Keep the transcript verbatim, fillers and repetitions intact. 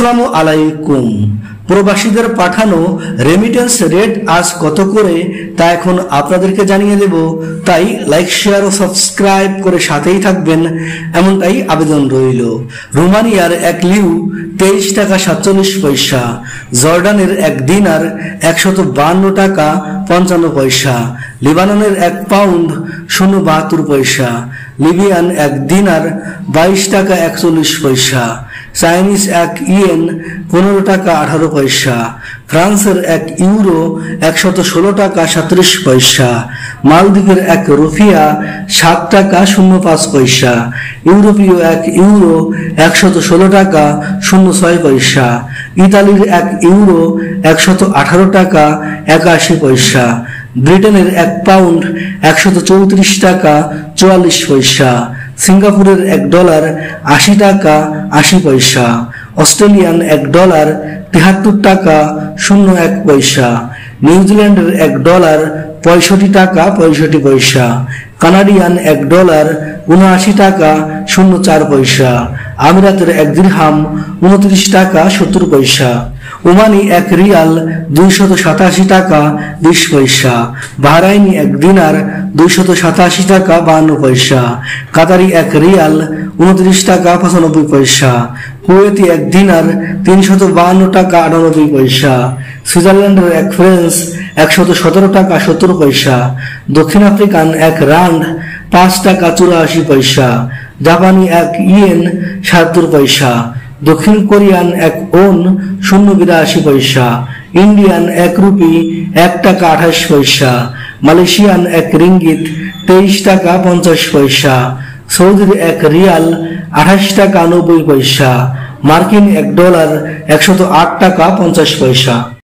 আসসালামু আলাইকুম। প্রবাসীদের পাঠানো রেমিটেন্স রেট আজ কত করে তা এখন আপনাদেরকে জানিয়ে দেব, তাই লাইক শেয়ার ও সাবস্ক্রাইব করে সাথেই থাকবেন এমনটাই আবেদন রইল। রোমানিয়ার এক লিউ তেইশ টাকা সাতচল্লিশ পয়সা, জর্ডানের এক দিনার একশত বান্ন টাকা পঞ্চান্ন পয়সা, লিবাননের এক পাউন্ড শূন্য বাহাত্তর পয়সা, লিবিয়ান এক দিনার বাইশ টাকা একচল্লিশ পয়সা, চাইনিজ এক ইয়েন পনেরো টাকা আঠারো পয়সা, ফ্রান্সের এক ইউরো একশত ষোলো টাকা সাঁত্রিশ পয়সা, মালদ্বীপের এক রুফিয়া সাত টাকা শূন্য পাঁচ পয়সা, ইউরোপীয় এক ইউরো একশত ষোলো টাকা শূন্য ছয় পয়সা, ইতালির এক ইউরো একশত আঠারো টাকা একাশি পয়সা, ব্রিটেনের এক পাউন্ড একশত চৌত্রিশ টাকা চুয়াল্লিশ পয়সা, সিঙ্গাপুরের এক ডলার আশি টাকা আশি পয়সা, অস্ট্রেলিয়ান এক ডলার তিহাত্তর টাকা শূন্য এক পয়সা, নিউজিল্যান্ডের এক ডলার পঁয়ষট্টি টাকা পঁয়ষট্টি পয়সা, কানাডিয়ান এক ডলার উনআশি টাকা শূন্য চার পয়সা, আমিরাতের এক দিরহাম উনত্রিশ টাকা সত্তর পয়সা, ওমানি এক রিয়াল দুইশত সাতাশি টাকা বিশ পয়সা, বাহরাইনি এক দিনার দুইশত সাতাশি টাকা বান্ন পয়সা, কাতারি এক রিয়াল উনত্রিশ টাকা পঁচানব্বই পয়সা, কুয়েতি এক দিনার তিনশত বাহান্ন টাকা আটানব্বই পয়সা, সুইজারল্যান্ডের এক ফ্রেন্স একশত সতেরো টাকা সত্তর পয়সা, দক্ষিণ আফ্রিকান এক রান্ড পাঁচ টাকা চুরাশি পয়সা, জাপানি এক ইয়েন সাতাত্তর পয়সা, দক্ষিণ কোরিয়ান এক ওন শূন্য বিরাশি পয়সা, ইন্ডিয়ান এক রুপি এক টাকা আঠাশ পয়সা, মালয়েশিয়ান এক রিঙ্গিত তেইশ টাকা পঞ্চাশ পয়সা, সৌদির এক রিয়াল আঠাশ টাকা নব্বই পয়সা, মার্কিন এক ডলার একশত আট টাকা পঞ্চাশ পয়সা।